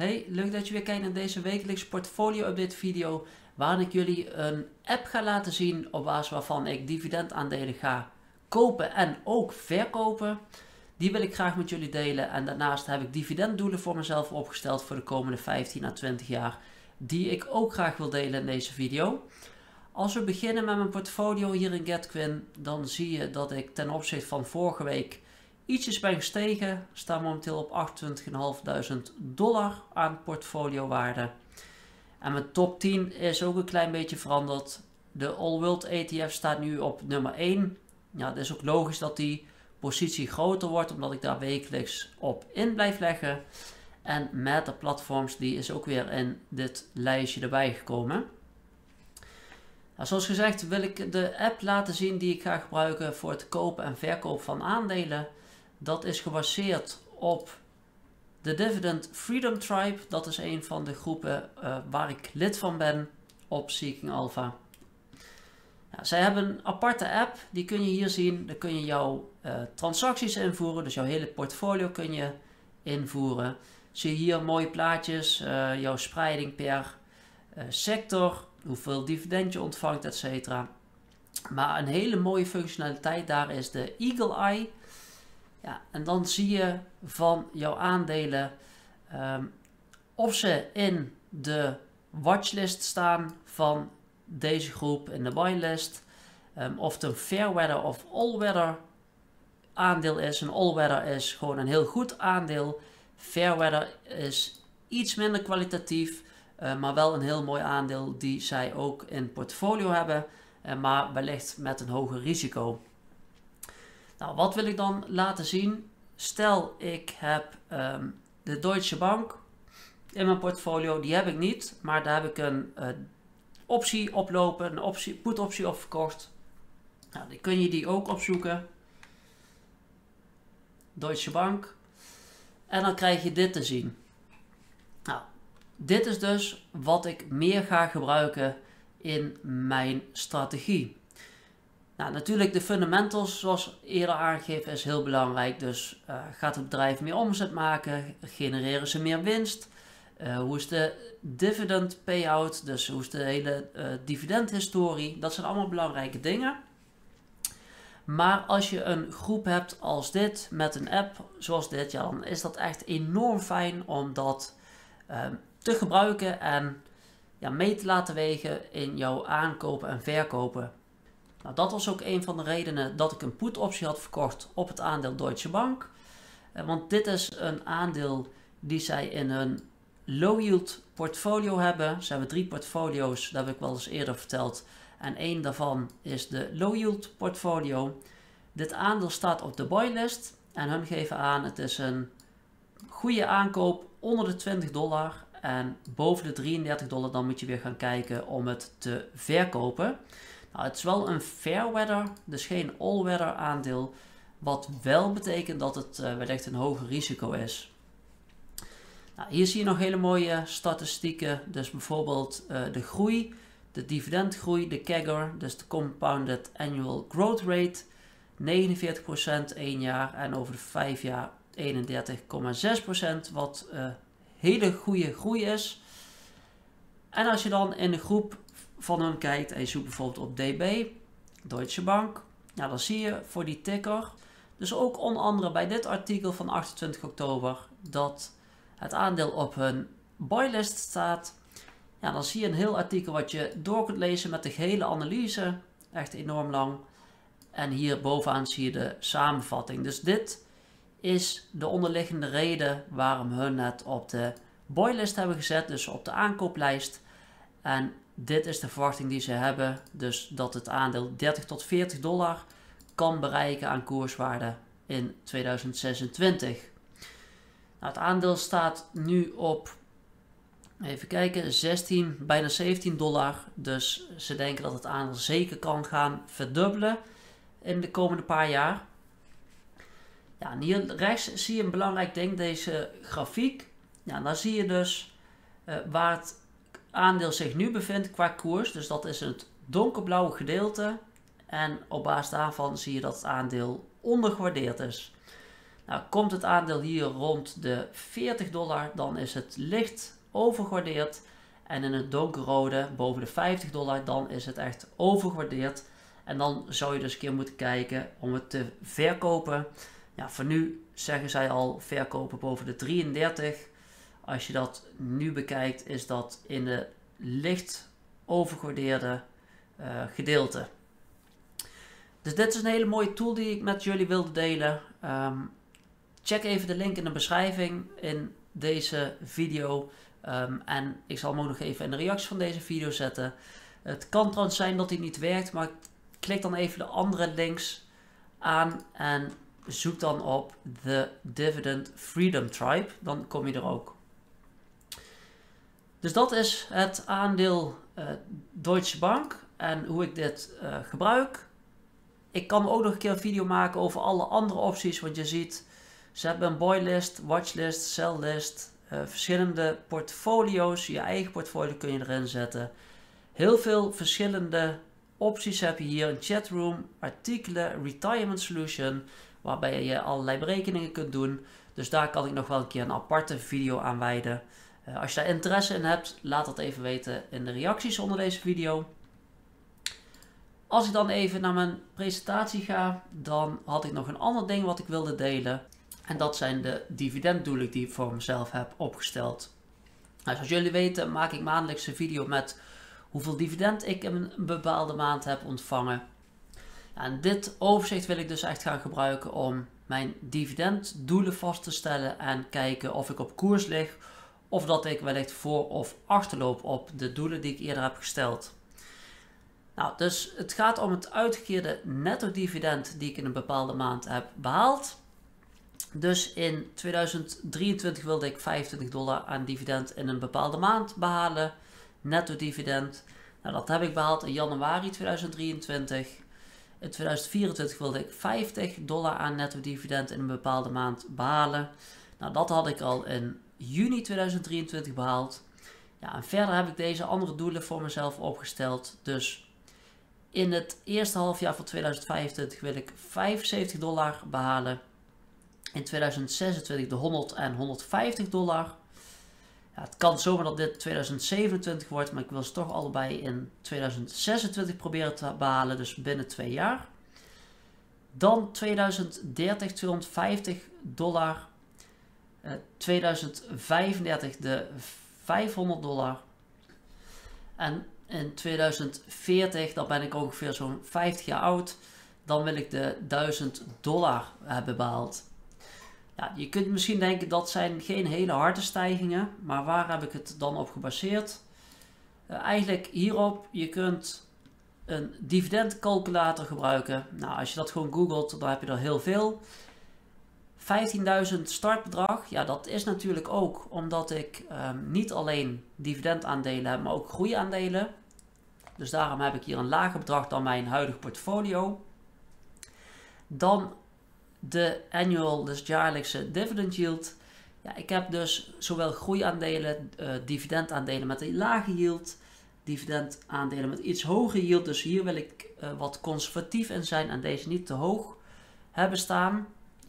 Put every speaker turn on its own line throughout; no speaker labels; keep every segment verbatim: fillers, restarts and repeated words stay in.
Hey, leuk dat je weer kijkt naar deze wekelijkse portfolio update video, waarin ik jullie een app ga laten zien op basis waarvan ik dividendaandelen ga kopen en ook verkopen. Die wil ik graag met jullie delen en daarnaast heb ik dividenddoelen voor mezelf opgesteld voor de komende vijftien à twintig jaar, die ik ook graag wil delen in deze video. Als we beginnen met mijn portfolio hier in GetQuinn, dan zie je dat ik ten opzichte van vorige week ietsjes ben gestegen. Ik sta momenteel op achtentwintigduizend vijfhonderd dollar aan portfoliowaarde. En mijn top tien is ook een klein beetje veranderd. De All World E T F staat nu op nummer één. Ja, het is ook logisch dat die positie groter wordt, omdat ik daar wekelijks op in blijf leggen. En Meta Platforms, die is ook weer in dit lijstje erbij gekomen. Nou, zoals gezegd wil ik de app laten zien die ik ga gebruiken voor het kopen en verkopen van aandelen. Dat is gebaseerd op de Dividend Freedom Tribe. Dat is een van de groepen uh, waar ik lid van ben op Seeking Alpha. Ja, zij hebben een aparte app, die kun je hier zien. Daar kun je jouw uh, transacties invoeren, dus jouw hele portfolio kun je invoeren. Zie je hier mooie plaatjes, uh, jouw spreiding per uh, sector, hoeveel dividend je ontvangt, et cetera. Maar een hele mooie functionaliteit daar is de Eagle Eye. Ja, en dan zie je van jouw aandelen um, of ze in de watchlist staan van deze groep, in de buylist. Um, of het een Fairweather of All-Weather aandeel is. Een All-Weather is gewoon een heel goed aandeel. Fairweather is iets minder kwalitatief, uh, maar wel een heel mooi aandeel die zij ook in portfolio hebben. Uh, maar wellicht met een hoger risico. Nou, wat wil ik dan laten zien? Stel ik heb um, de Deutsche Bank in mijn portfolio, die heb ik niet, maar daar heb ik een uh, optie oplopen, een optie, put optie op verkocht. Nou, dan kun je die ook opzoeken. Deutsche Bank. En dan krijg je dit te zien. Nou, dit is dus wat ik meer ga gebruiken in mijn strategie. Nou, natuurlijk de fundamentals, zoals eerder aangegeven, is heel belangrijk. Dus uh, gaat het bedrijf meer omzet maken? Genereren ze meer winst? Uh, hoe is de dividend payout? Dus hoe is de hele uh, dividendhistorie? Dat zijn allemaal belangrijke dingen. Maar als je een groep hebt als dit, met een app zoals dit, ja, dan is dat echt enorm fijn om dat uh, te gebruiken en ja, mee te laten wegen in jouw aankopen en verkopen. Nou, dat was ook een van de redenen dat ik een put optie had verkocht op het aandeel Deutsche Bank. Uh, want dit is een aandeel die zij in hun low yield portfolio hebben. Ze hebben drie portfolio's, dat heb ik wel eens eerder verteld. En één daarvan is de low yield portfolio. Dit aandeel staat op de buylist. En hun geven aan, het is een goede aankoop onder de twintig dollar. En boven de drieëndertig dollar, dan moet je weer gaan kijken om het te verkopen. Nou, het is wel een Fairweather, dus geen All-Weather aandeel. Wat wel betekent dat het uh, wellicht een hoger risico is. Nou, hier zie je nog hele mooie statistieken. Dus bijvoorbeeld uh, de groei, de dividendgroei, de C A G R, dus de Compounded Annual Growth Rate. negenenveertig procent één jaar en over de vijf jaar eenendertig komma zes procent. Wat uh, hele goede groei is. En als je dan in de groep van hun kijkt en je zoekt bijvoorbeeld op D B, Deutsche Bank. Nou, dan zie je voor die ticker, dus ook onder andere bij dit artikel van achtentwintig oktober, dat het aandeel op hun buylist staat. Ja, dan zie je een heel artikel wat je door kunt lezen met de gehele analyse. Echt enorm lang. En hier bovenaan zie je de samenvatting. Dus dit is de onderliggende reden waarom hun het op de buylist hebben gezet. Dus op de aankooplijst. En dit is de verwachting die ze hebben. Dus dat het aandeel dertig tot veertig dollar kan bereiken aan koerswaarde in tweeduizend zesentwintig. Nou, het aandeel staat nu op, even kijken, zestien, bijna zeventien dollar. Dus ze denken dat het aandeel zeker kan gaan verdubbelen in de komende paar jaar. Ja, en hier rechts zie je een belangrijk ding, deze grafiek. Ja, dan zie je dus uh, waar het aandeel zich nu bevindt qua koers. Dus dat is het donkerblauwe gedeelte. En op basis daarvan zie je dat het aandeel ondergewaardeerd is. Nou, komt het aandeel hier rond de veertig dollar, dan is het licht overgewaardeerd. En in het donkerrode, boven de vijftig dollar, dan is het echt overgewaardeerd. En dan zou je dus een keer moeten kijken om het te verkopen. Ja, voor nu zeggen zij al verkopen boven de drieëndertig. Als je dat nu bekijkt, is dat in de licht overgewaardeerde uh, gedeelte. Dus dit is een hele mooie tool die ik met jullie wilde delen. Um, check even de link in de beschrijving in deze video. Um, en ik zal hem ook nog even in de reactie van deze video zetten. Het kan trouwens zijn dat hij niet werkt, maar klik dan even de andere links aan en zoek dan op The Dividend Freedom Tribe. Dan kom je er ook. Dus dat is het aandeel uh, Deutsche Bank en hoe ik dit uh, gebruik. Ik kan ook nog een keer een video maken over alle andere opties, want je ziet, ze hebben een buy list, watchlist, sell list, uh, verschillende portfolio's, je eigen portfolio kun je erin zetten. Heel veel verschillende opties heb je hier, een chatroom, artikelen, retirement solution, waarbij je allerlei berekeningen kunt doen. Dus daar kan ik nog wel een keer een aparte video aan wijden. Uh, als je daar interesse in hebt, laat dat even weten in de reacties onder deze video. Als ik dan even naar mijn presentatie ga, dan had ik nog een ander ding wat ik wilde delen. En dat zijn de dividenddoelen die ik voor mezelf heb opgesteld. Nou, zoals jullie weten maak ik maandelijks een video met hoeveel dividend ik in een bepaalde maand heb ontvangen. En dit overzicht wil ik dus echt gaan gebruiken om mijn dividenddoelen vast te stellen en kijken of ik op koers lig of dat ik wellicht voor of achterloop op de doelen die ik eerder heb gesteld. Nou, dus het gaat om het uitgekeerde netto dividend die ik in een bepaalde maand heb behaald. Dus in tweeduizend drieëntwintig wilde ik vijfentwintig dollar aan dividend in een bepaalde maand behalen. Netto dividend. Nou, dat heb ik behaald in januari tweeduizend drieëntwintig. In tweeduizend vierentwintig wilde ik vijftig dollar aan netto dividend in een bepaalde maand behalen. Nou, dat had ik al in juni tweeduizend drieëntwintig behaald. Ja, en verder heb ik deze andere doelen voor mezelf opgesteld. Dus in het eerste halfjaar van tweeduizend vijfentwintig wil ik vijfenzeventig dollar behalen. In tweeduizend zesentwintig de honderd en honderdvijftig dollar. Ja, het kan zomaar dat dit tweeduizend zevenentwintig wordt, maar ik wil ze toch allebei in tweeduizend zesentwintig proberen te behalen, dus binnen twee jaar. Dan tweeduizend dertig tweehonderdvijftig dollar. Uh, tweeduizend vijfendertig de vijfhonderd dollar. En in tweeduizend veertig, dan ben ik ongeveer zo'n vijftig jaar oud, dan wil ik de duizend dollar hebben behaald. Ja, je kunt misschien denken dat zijn geen hele harde stijgingen, maar waar heb ik het dan op gebaseerd? Uh, eigenlijk hierop, je kunt een dividendcalculator gebruiken. Nou, als je dat gewoon googelt, dan heb je er heel veel. vijftienduizend startbedrag, ja, dat is natuurlijk ook omdat ik um, niet alleen dividendaandelen heb, maar ook groeiaandelen. Dus daarom heb ik hier een lager bedrag dan mijn huidige portfolio. Dan de annual, dus jaarlijkse dividend yield. Ja, ik heb dus zowel groeiaandelen, uh, dividendaandelen met een lage yield, dividendaandelen met iets hogere yield. Dus hier wil ik uh, wat conservatief in zijn en deze niet te hoog hebben staan.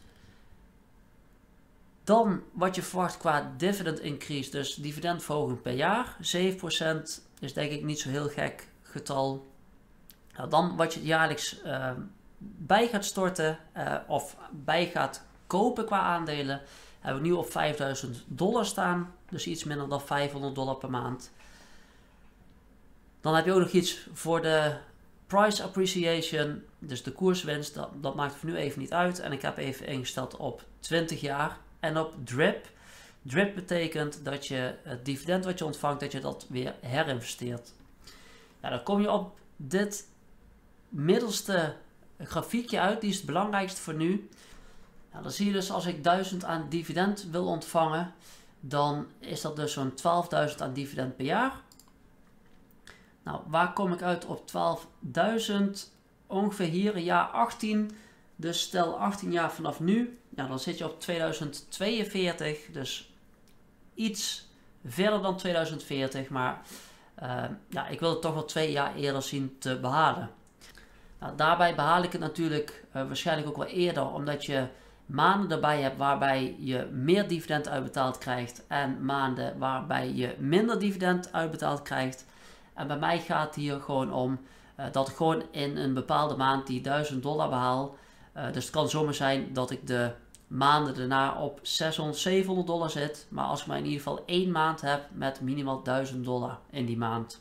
Dan wat je verwacht qua dividend increase, dus dividendverhoging per jaar. zeven procent is denk ik niet zo heel gek getal. Nou, dan wat je jaarlijks uh, bij gaat storten uh, of bij gaat kopen qua aandelen, hebben we nu op vijfduizend dollar staan. Dus iets minder dan vijfhonderd dollar per maand. Dan heb je ook nog iets voor de price appreciation, dus de koerswinst. Dat, dat maakt voor nu even niet uit. En ik heb even ingesteld op twintig jaar. En op drip. Drip betekent dat je het dividend wat je ontvangt, dat je dat weer herinvesteert. Ja, dan kom je op dit middelste grafiekje uit. Die is het belangrijkste voor nu. Ja, dan zie je dus als ik duizend aan dividend wil ontvangen, dan is dat dus zo'n twaalfduizend aan dividend per jaar. Nou, waar kom ik uit op twaalfduizend? Ongeveer hier, jaar achttien. Dus stel achttien jaar vanaf nu, ja, dan zit je op tweeduizend tweeënveertig, dus iets verder dan tweeduizend veertig, maar uh, ja, ik wil het toch wel twee jaar eerder zien te behalen. Nou, daarbij behaal ik het natuurlijk uh, waarschijnlijk ook wel eerder, omdat je maanden erbij hebt waarbij je meer dividend uitbetaald krijgt en maanden waarbij je minder dividend uitbetaald krijgt. En bij mij gaat het hier gewoon om uh, dat ik gewoon in een bepaalde maand die duizend dollar behaal. Uh, dus het kan zomaar zijn dat ik de maanden daarna op zeshonderd, zevenhonderd dollar zit. Maar als ik maar in ieder geval één maand heb met minimaal duizend dollar in die maand.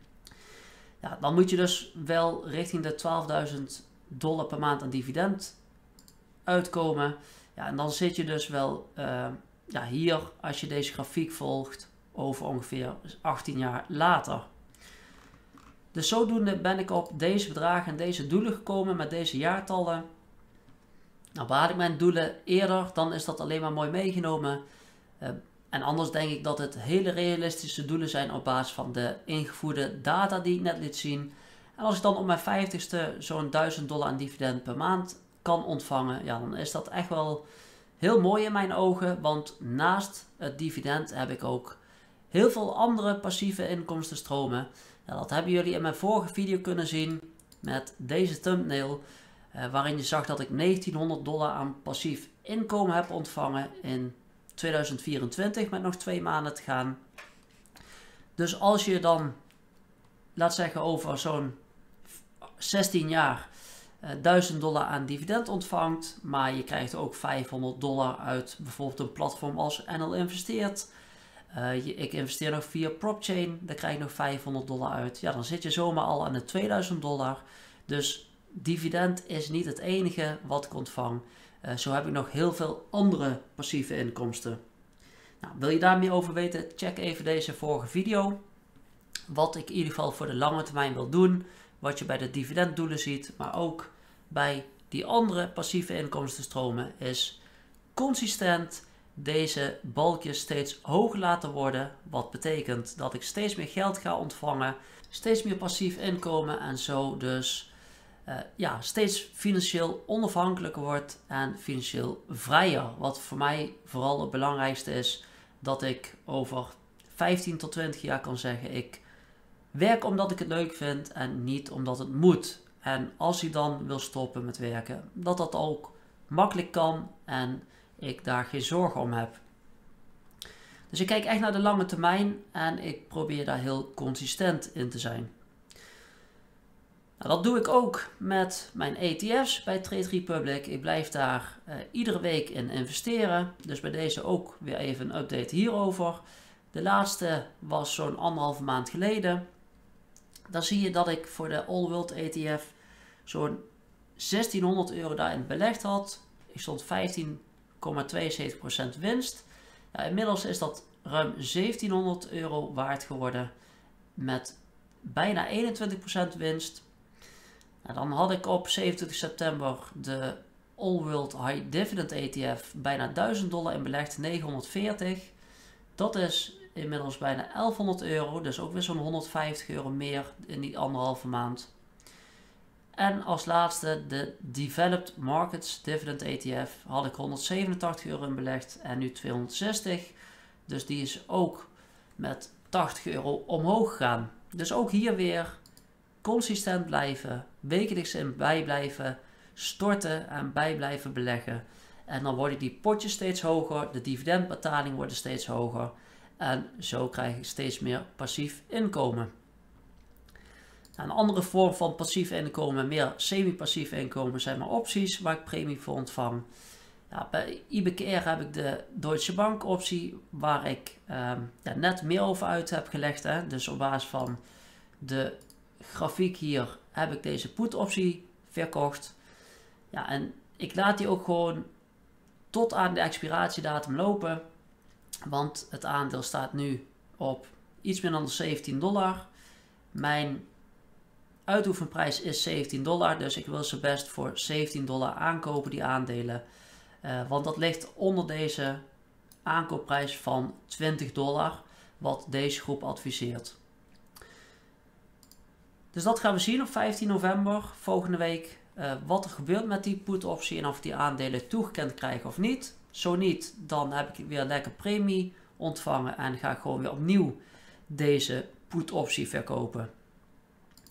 Ja, dan moet je dus wel richting de twaalfduizend dollar per maand aan dividend uitkomen. Ja, en dan zit je dus wel uh, ja, hier, als je deze grafiek volgt, over ongeveer achttien jaar later. Dus zodoende ben ik op deze bedragen en deze doelen gekomen met deze jaartallen. Nou, behaal ik mijn doelen eerder, dan is dat alleen maar mooi meegenomen. Uh, en anders denk ik dat het hele realistische doelen zijn op basis van de ingevoerde data die ik net liet zien. En als ik dan op mijn vijftigste zo'n duizend dollar aan dividend per maand kan ontvangen, ja, dan is dat echt wel heel mooi in mijn ogen. Want naast het dividend heb ik ook heel veel andere passieve inkomstenstromen. Ja, dat hebben jullie in mijn vorige video kunnen zien met deze thumbnail. Uh, waarin je zag dat ik negentienhonderd dollar aan passief inkomen heb ontvangen in tweeduizend vierentwintig met nog twee maanden te gaan. Dus als je dan, laat zeggen over zo'n zestien jaar uh, duizend dollar aan dividend ontvangt, maar je krijgt ook vijfhonderd dollar uit bijvoorbeeld een platform als N L Investeert. Uh, je, ik investeer nog via PropChain, daar krijg je nog vijfhonderd dollar uit. Ja, dan zit je zomaar al aan de tweeduizend dollar. Dus dividend is niet het enige wat ik ontvang. Uh, zo heb ik nog heel veel andere passieve inkomsten. Nou, wil je daar meer over weten? Check even deze vorige video. Wat ik in ieder geval voor de lange termijn wil doen. Wat je bij de dividenddoelen ziet. Maar ook bij die andere passieve inkomstenstromen is consistent deze balkjes steeds hoger laten worden. Wat betekent dat ik steeds meer geld ga ontvangen. Steeds meer passief inkomen en zo dus uh, ja, steeds financieel onafhankelijker wordt en financieel vrijer. Wat voor mij vooral het belangrijkste is, dat ik over vijftien tot twintig jaar kan zeggen, ik werk omdat ik het leuk vind en niet omdat het moet. En als ik dan wil stoppen met werken, dat dat ook makkelijk kan en ik daar geen zorgen om heb. Dus ik kijk echt naar de lange termijn en ik probeer daar heel consistent in te zijn. Nou, dat doe ik ook met mijn E T F's bij Trade Republic. Ik blijf daar uh, iedere week in investeren. Dus bij deze ook weer even een update hierover. De laatste was zo'n anderhalve maand geleden. Dan zie je dat ik voor de All World E T F zo'n zestienhonderd euro daarin belegd had. Ik stond vijftien komma tweeënzeventig procent winst. Ja, inmiddels is dat ruim zeventienhonderd euro waard geworden met bijna eenentwintig procent winst. Nou, dan had ik op zevenentwintig september de All World High Dividend E T F bijna duizend dollar in belegd, negenhonderdveertig. Dat is inmiddels bijna elfhonderd euro, dus ook weer zo'n honderdvijftig euro meer in die anderhalve maand. En als laatste de Developed Markets Dividend E T F had ik honderdzevenentachtig euro in belegd en nu tweehonderdzestig. Dus die is ook met tachtig euro omhoog gegaan. Dus ook hier weer consistent blijven, wekelijks in bij blijven storten en bij blijven beleggen. En dan worden die potjes steeds hoger, de dividendbetalingen worden steeds hoger. En zo krijg ik steeds meer passief inkomen. Een andere vorm van passief inkomen, meer semi-passief inkomen, zijn maar opties waar ik premie voor ontvang. Ja, bij I B K R heb ik de Deutsche Bank optie waar ik eh, ja, net meer over uit heb gelegd. Hè. Dus op basis van de grafiek hier heb ik deze put optie verkocht. Ja, en ik laat die ook gewoon tot aan de expiratiedatum lopen. Want het aandeel staat nu op iets meer dan zeventien dollar. Mijn uitoefenprijs is zeventien dollar, dus ik wil ze best voor zeventien dollar aankopen, die aandelen. Uh, want dat ligt onder deze aankoopprijs van twintig dollar, wat deze groep adviseert. Dus dat gaan we zien op vijftien november, volgende week, uh, wat er gebeurt met die put optie en of die aandelen toegekend krijgen of niet. Zo niet, dan heb ik weer lekker premie ontvangen en ga ik gewoon weer opnieuw deze put optie verkopen.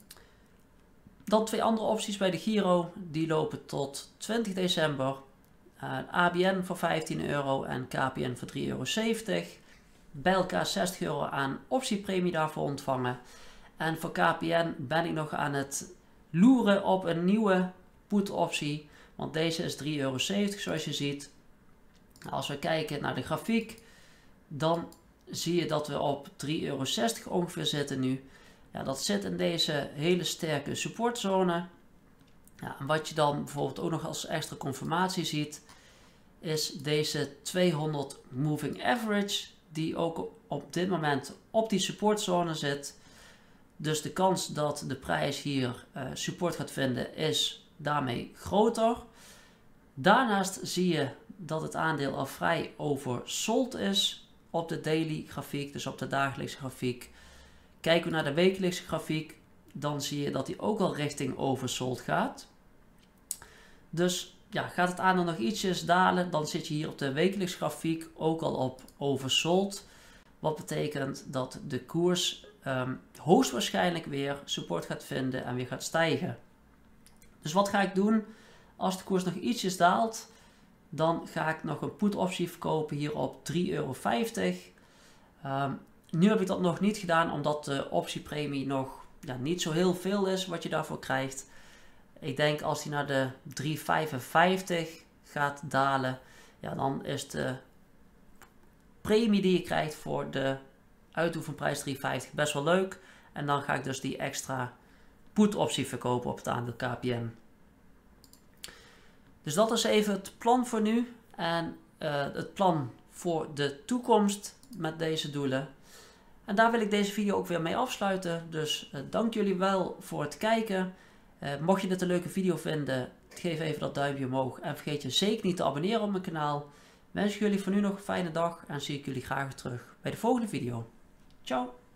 Dan twee andere opties bij de Giro, die lopen tot twintig december. Uh, A B N voor vijftien euro en K P N voor drie euro zeventig. Bij elkaar zestig euro aan optiepremie daarvoor ontvangen. En voor K P N ben ik nog aan het loeren op een nieuwe put optie. Want deze is drie euro zeventig zoals je ziet. Als we kijken naar de grafiek, dan zie je dat we op drie euro zestig ongeveer zitten nu. Ja, dat zit in deze hele sterke supportzone. Ja, en wat je dan bijvoorbeeld ook nog als extra confirmatie ziet, is deze tweehonderd moving average, die ook op dit moment op die supportzone zit. Dus de kans dat de prijs hier uh, support gaat vinden is daarmee groter. Daarnaast zie je dat het aandeel al vrij oversold is op de daily grafiek, dus op de dagelijkse grafiek. Kijken we naar de wekelijkse grafiek, dan zie je dat die ook al richting oversold gaat. Dus ja, gaat het aandeel nog ietsjes dalen, dan zit je hier op de wekelijkse grafiek ook al op oversold. Wat betekent dat de koers um, hoogstwaarschijnlijk weer support gaat vinden en weer gaat stijgen. Dus wat ga ik doen? Als de koers nog ietsjes daalt, dan ga ik nog een put optie verkopen hier op drie euro vijftig. Um, nu heb ik dat nog niet gedaan, omdat de optiepremie nog ja, niet zo heel veel is wat je daarvoor krijgt. Ik denk als die naar de drie euro vijfenvijftig gaat dalen, ja, dan is de premie die je krijgt voor de uitoefenprijs drie euro vijftig best wel leuk. En dan ga ik dus die extra put optie verkopen op het aandeel K P N. Dus dat is even het plan voor nu en uh, het plan voor de toekomst met deze doelen. En daar wil ik deze video ook weer mee afsluiten. Dus uh, dank jullie wel voor het kijken. Uh, mocht je dit een leuke video vinden, geef even dat duimpje omhoog. En vergeet je zeker niet te abonneren op mijn kanaal. Wens ik jullie voor nu nog een fijne dag en zie ik jullie graag weer terug bij de volgende video. Ciao!